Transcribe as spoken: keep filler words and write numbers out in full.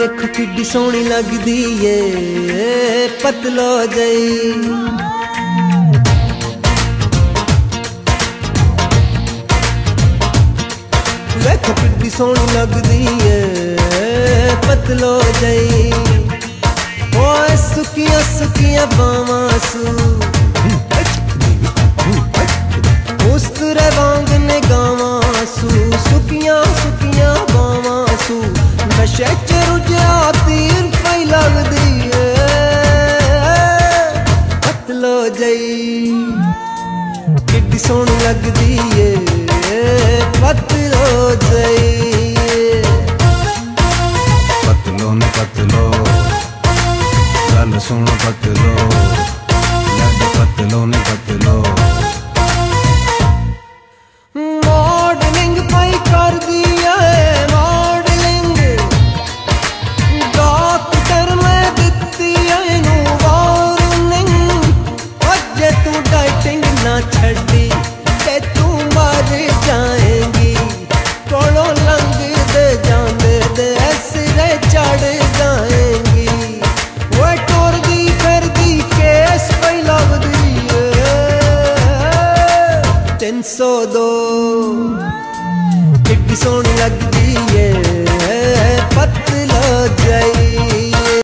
वेखो किड्डी सोहनी लगदी ए पतलो जई। वेखो किड्डी सोहनी लगदी ए पतलो जई। ओए सुकिया सुकिया बावां सू उस्तरे वांग ने गावां सू, सुकिया सुकिया बावां सू नशे च रुझिया तीर पई लगदी ए पतलो जई। किड्डी सोहनी लगदी ए पतलो जई। पतलो ने पतलो गल सुन पतलो लग पतलो ने पतलो। मॉडलिंग पाई कर दिया मॉडलिंग डॉक्टर में दिती इनू वार्निंग। अजे तू डाइटिंग ना छड़ी ते तू मर जाएंगी। कोलों लंघ दे जांदे दे सिरे चढ़ जाएंगी। वो टुरदी फिरदी केस पई लगदी तीन सौ दो। किड्डी सोहनी लगदी ए पतलो जई।